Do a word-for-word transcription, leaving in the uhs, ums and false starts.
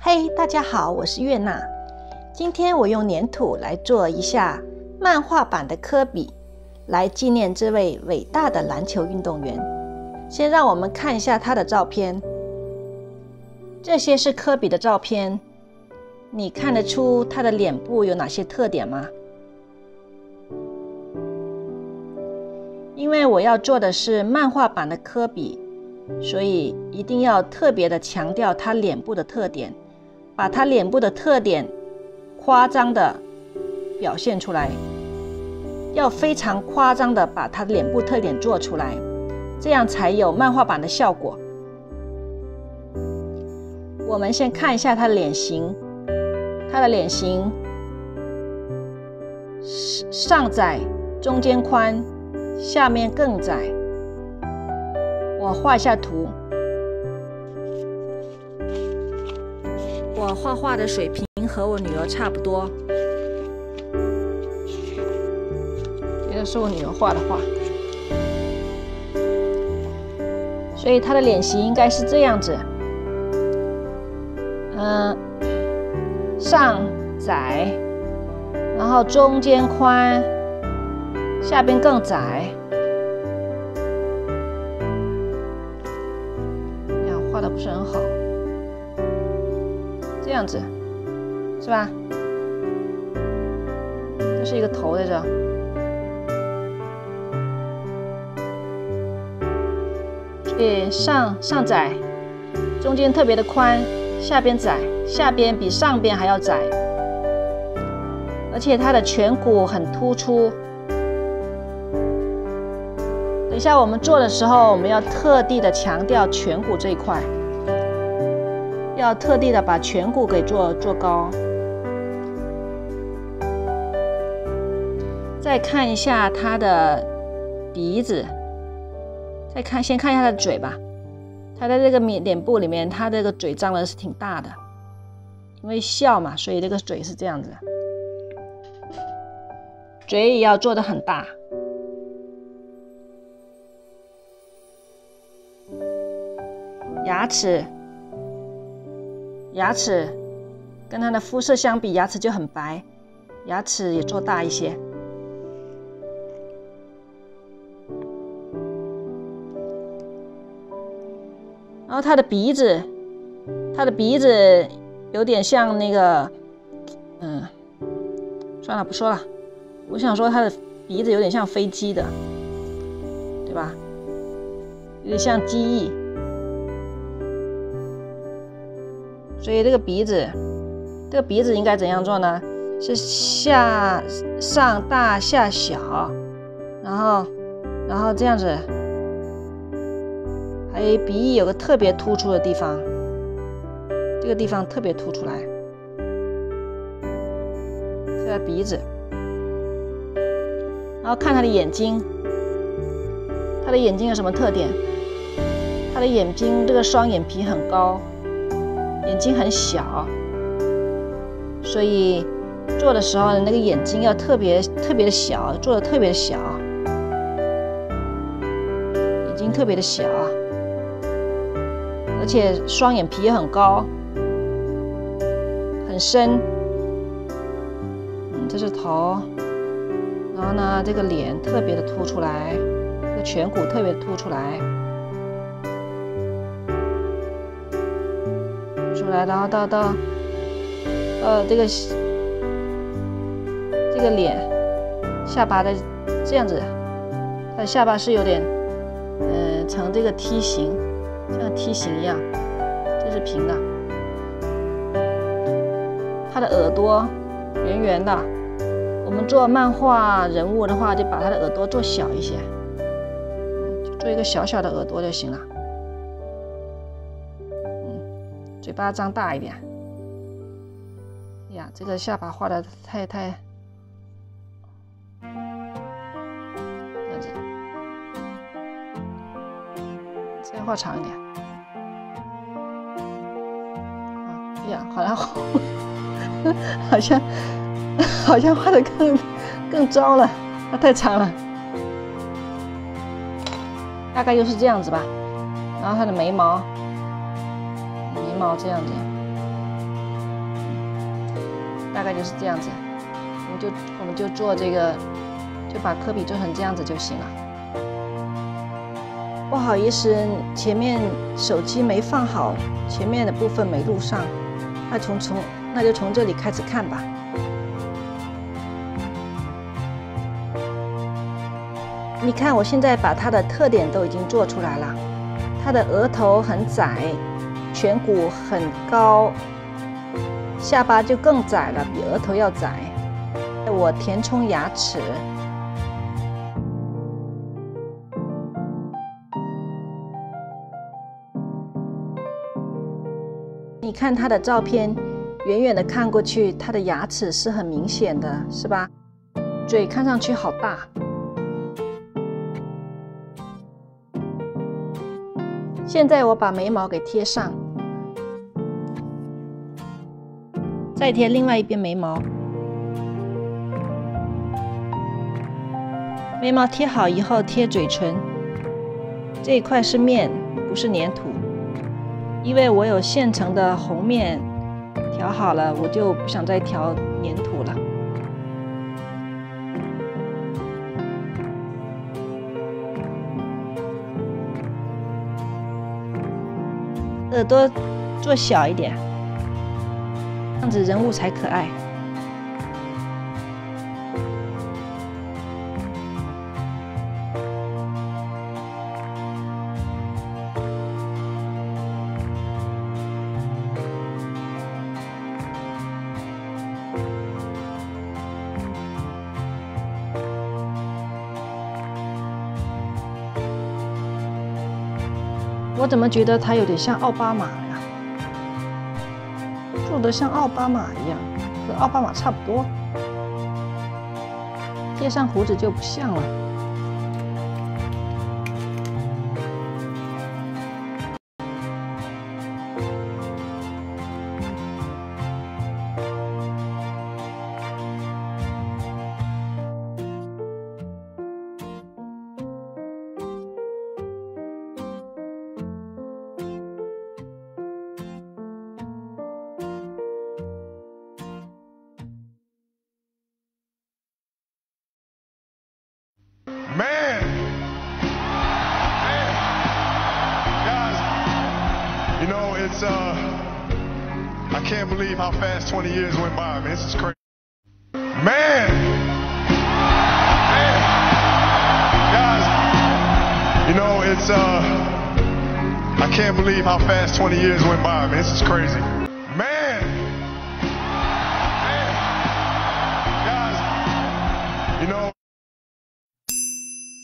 嘿，大家好，我是月娜。今天我用粘土来做一下漫画版的科比，来纪念这位伟大的篮球运动员。先让我们看一下他的照片。这些是科比的照片，你看得出他的脸部有哪些特点吗？因为我要做的是漫画版的科比，所以一定要特别的强调他脸部的特点，把他脸部的特点夸张的表现出来，要非常夸张的把他的脸部特点做出来，这样才有漫画版的效果。我们先看一下他的脸型，他的脸型上窄，中间宽，下面更窄。我画一下图。我画画的水平和我女儿差不多，这个是我女儿画的画，所以她的脸型应该是这样子，嗯，上窄，然后中间宽，下边更窄。呀，画的不是很好。这样子，是吧？这是一个头在这，所以上上窄，中间特别的宽，下边窄，下边比上边还要窄，而且它的颧骨很突出。等一下我们做的时候，我们要特地的强调颧骨这一块。要特地的把颧骨给做做高。再看一下他的鼻子，再看先看一下他的嘴吧。他在这个脸部里面，他这个嘴张的是挺大的，因为笑嘛，所以这个嘴是这样子。嘴也要做得很大。牙齿。牙齿跟它的肤色相比，牙齿就很白，牙齿也做大一些。然后它的鼻子，它的鼻子有点像那个，嗯，算了，不说了。我想说它的鼻子有点像飞机的，对吧？有点像机翼。所以这个鼻子，这个鼻子应该怎样做呢？是下上大下小，然后然后这样子，还有鼻翼有个特别突出的地方，这个地方特别突出来，这个鼻子。然后看他的眼睛，他的眼睛有什么特点？他的眼睛这个双眼皮很高。眼睛很小，所以做的时候那个眼睛要特别特别的小，做的特别的小，眼睛特别的小，而且双眼皮也很高，很深。嗯，这是头，然后呢，这个脸特别的凸出来，这个颧骨特别的凸出来。出来，然后到到呃这个这个脸下巴的这样子，它的下巴是有点呃呈这个梯形，像梯形一样，这是平的。它的耳朵圆圆的，我们做漫画人物的话，就把它的耳朵做小一些，就做一个小小的耳朵就行了。嘴巴张大一点，呀，这个下巴画的太太，这样子，再画长一点，啊，哎呀，好像好像好像画的更更糟了，它太长了，大概又是这样子吧。然后它的眉毛。眉毛这样子， 大概就是这样子。我们就我们就做这个，就把科比做成这样子就行了。不好意思，前面手机没放好，前面的部分没录上，那从从那就从这里开始看吧。你看，我现在把它的特点都已经做出来了。它的额头很窄，颧骨很高，下巴就更窄了，比额头要窄。我填充牙齿。你看他的照片，远远的看过去，他的牙齿是很明显的，是吧？嘴看上去好大。现在我把眉毛给贴上，再贴另外一边眉毛。眉毛贴好以后，贴嘴唇。这一块是面，不是粘土。因为我有现成的红面调好了，我就不想再调粘土了。耳朵做小一点，这样子人物才可爱。我怎么觉得他有点像奥巴马呀？做得像奥巴马一样，和奥巴马差不多。贴上胡子就不像了。 Man, man, guys, you know, it's, uh, I can't believe how fast twenty years went by. I mean, this is crazy. Man, man, guys, you know, it's, uh, I can't believe how fast twenty years went by. I mean, this is crazy. Man, man, guys, you know,